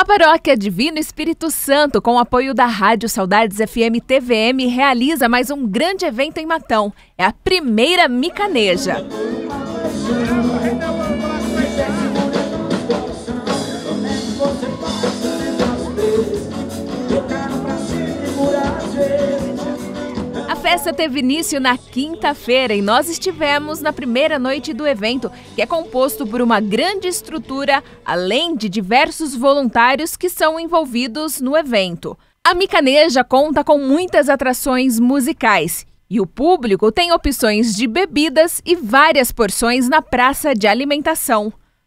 A Paróquia Divino Espírito Santo, com o apoio da Rádio Saudades FM TVM, realiza mais um grande evento em Matão. É a primeira Micaneja. A festa teve início na quinta-feira e nós estivemos na primeira noite do evento, que é composto por uma grande estrutura, além de diversos voluntários que são envolvidos no evento. A Micaneja conta com muitas atrações musicais e o público tem opções de bebidas e várias porções na praça de alimentação.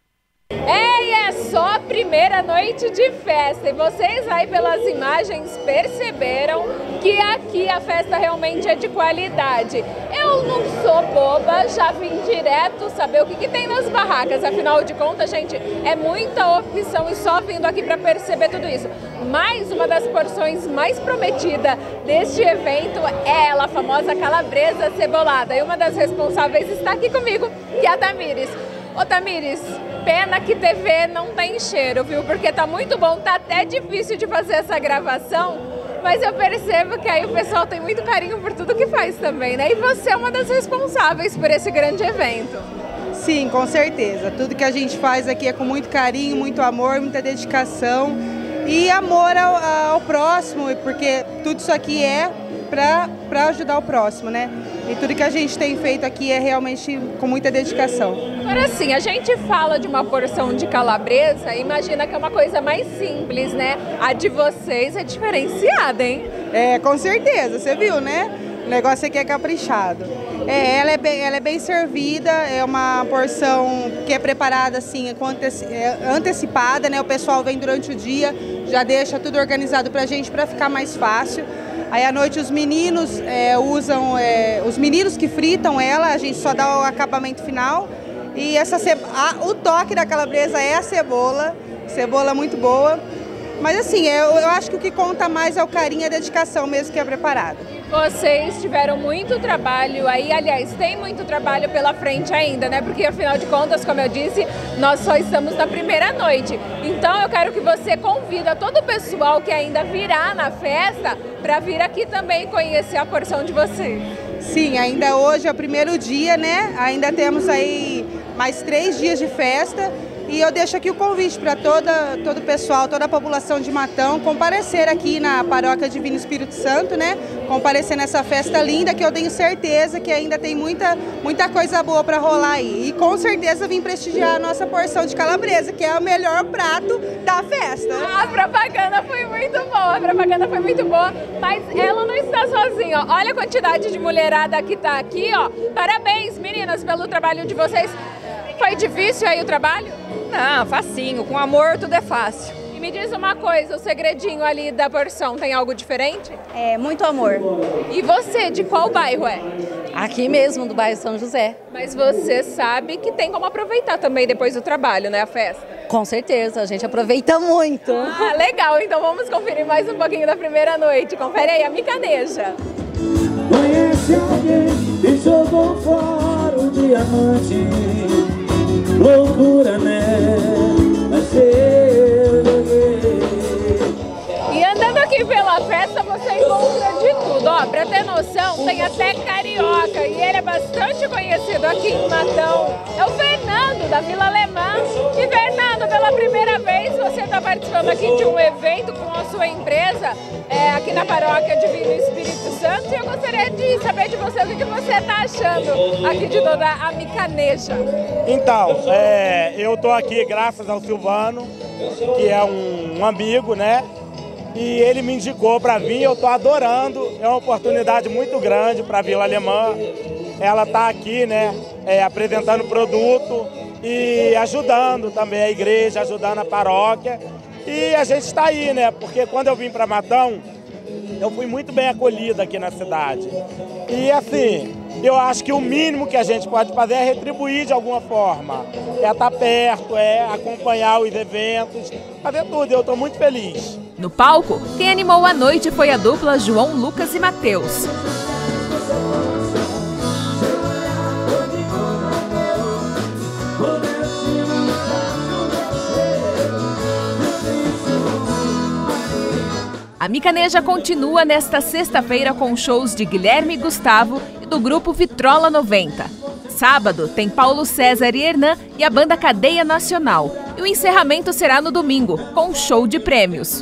E é só a primeira noite de festa e vocês aí pelas imagens perceberam que aqui a festa realmente é de qualidade. Eu não sou boba, já vim direto saber o que tem nas barracas, afinal de contas, gente, é muita opção e só vindo aqui para perceber tudo isso. Mas uma das porções mais prometidas deste evento é ela, a famosa calabresa cebolada, e uma das responsáveis está aqui comigo, que é a Tamires. Ô Tamires, pena que TV não tem cheiro, viu? Porque tá muito bom, tá até difícil de fazer essa gravação, mas eu percebo que aí o pessoal tem muito carinho por tudo que faz também, né? E você é uma das responsáveis por esse grande evento. Sim, com certeza. Tudo que a gente faz aqui é com muito carinho, muito amor, muita dedicação e amor ao próximo, porque tudo isso aqui é para ajudar o próximo, né? E tudo que a gente tem feito aqui é realmente com muita dedicação. Agora sim, a gente fala de uma porção de calabresa, imagina que é uma coisa mais simples, né? A de vocês é diferenciada, hein? É, com certeza, você viu, né? O negócio aqui é caprichado. Ela é bem servida, é uma porção que é preparada assim, antecipada, né? O pessoal vem durante o dia, já deixa tudo organizado pra gente para ficar mais fácil. Aí à noite os meninos usam, os meninos que fritam ela, a gente só dá o acabamento final. E o toque da calabresa é a cebola muito boa. Mas assim, eu acho que o que conta mais é o carinho e a dedicação mesmo que é preparada. Vocês tiveram muito trabalho aí, aliás, tem muito trabalho pela frente ainda, né? Porque afinal de contas, como eu disse, nós só estamos na primeira noite. Então eu quero que você convida todo o pessoal que ainda virá na festa para vir aqui também conhecer a porção de vocês. Sim, ainda hoje é o primeiro dia, né? Ainda temos aí mais 3 dias de festa. E eu deixo aqui o convite para todo o pessoal, toda a população de Matão comparecer aqui na Paróquia Divino Espírito Santo, né? Comparecer nessa festa linda que eu tenho certeza que ainda tem muita coisa boa para rolar aí. E com certeza vim prestigiar a nossa porção de calabresa, que é o melhor prato da festa. A propaganda foi muito boa, mas ela não está sozinha, ó. Olha a quantidade de mulherada que está aqui, ó. Parabéns, meninas, pelo trabalho de vocês. Foi difícil aí o trabalho? Não, facinho, com amor tudo é fácil. E me diz uma coisa, o segredinho ali da porção tem algo diferente? É, muito amor. E você, de qual bairro é? Aqui mesmo, do bairro São José. Mas você sabe que tem como aproveitar também depois do trabalho, né, a festa? Com certeza, a gente aproveita muito. Ah, legal, então vamos conferir mais um pouquinho da primeira noite. Confere aí a Micaneja. Conhece alguém e jogou fora o diamante. Loucura, né? Mas eu joguei. E andando aqui pela festa você encontra de tudo, ó. Pra ter noção, tem até carioca e ele é bastante conhecido aqui em Matão. É o Fernando, da Vila Alemã. E Fernando, pela primeira vez você está participando aqui de um evento com a sua empresa, aqui na Paróquia Divino Espírito Santo. E eu gostaria de saber de você o que você está achando aqui de toda a Micaneja. Então, eu estou aqui graças ao Silvano, que é um amigo, né? E ele me indicou para vir, eu estou adorando, é uma oportunidade muito grande para a Vila Alemã. Ela está aqui, né, apresentando produto e ajudando também a igreja, ajudando a paróquia. E a gente está aí, né, porque quando eu vim para Matão, eu fui muito bem acolhido aqui na cidade. E assim, eu acho que o mínimo que a gente pode fazer é retribuir de alguma forma. É estar perto, é acompanhar os eventos, fazer tudo. Eu estou muito feliz. No palco, quem animou a noite foi a dupla João Lucas e Matheus. A Micaneja continua nesta sexta-feira com shows de Guilherme e Gustavo e do grupo Vitrola 90. Sábado tem Paulo César e Hernan e a banda Cadeia Nacional. E o encerramento será no domingo, com show de prêmios.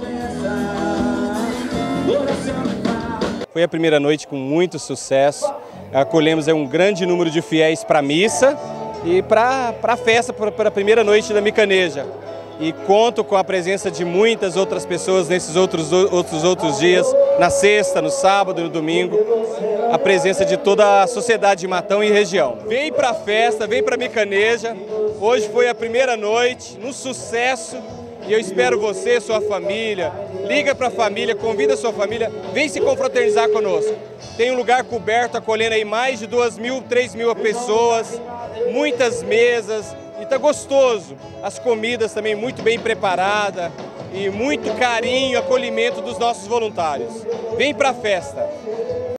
Foi a primeira noite com muito sucesso. Acolhemos um grande número de fiéis para a missa e para a festa, para a primeira noite da Micaneja. E conto com a presença de muitas outras pessoas nesses outros dias, na sexta, no sábado e no domingo, a presença de toda a sociedade de Matão e região. Vem para a festa, vem para a Micaneja. Hoje foi a primeira noite, um sucesso, e eu espero você, sua família, liga para a família, convida a sua família, vem se confraternizar conosco. Tem um lugar coberto, acolhendo aí mais de 2.000, 3.000 pessoas, muitas mesas, e tá gostoso. As comidas também muito bem preparadas e muito carinho, acolhimento dos nossos voluntários. Vem para a festa.